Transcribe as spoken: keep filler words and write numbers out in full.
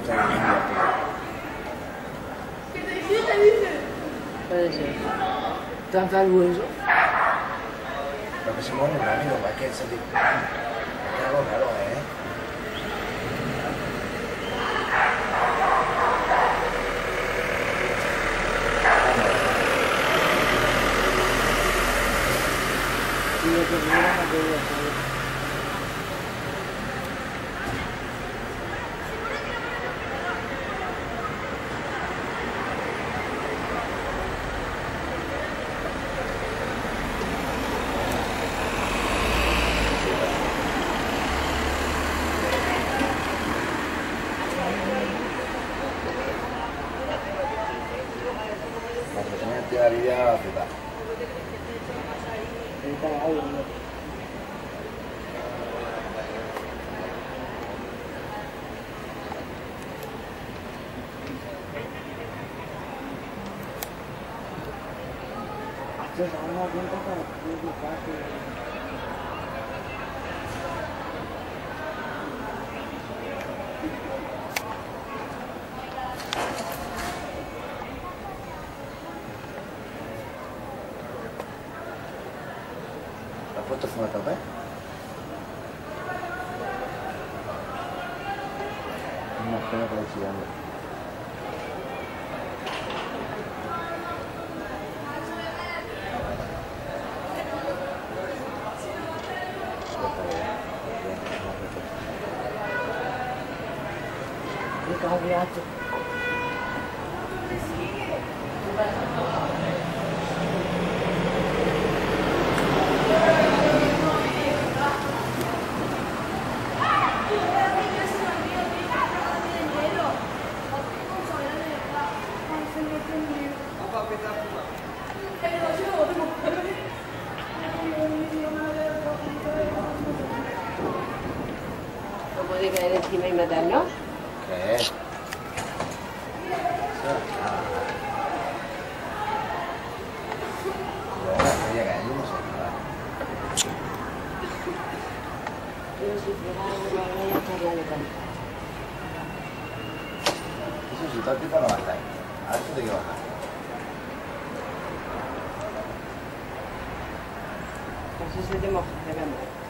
Puede ser. Tanto el hueso. Lo que se mueve el amigo, hay que sentir. Claro, claro, eh. Y lo que me da la que La Lidia fruta. ¿Has puesto fumata, eh? Una pena que lo chillando. mi cambiato. ¿No puede caer encima y matarnos? ¿Qué es? Eso si todo el tiempo no va a estar ahí. A ver si te quiero bajar. Así se te moja, te vemos.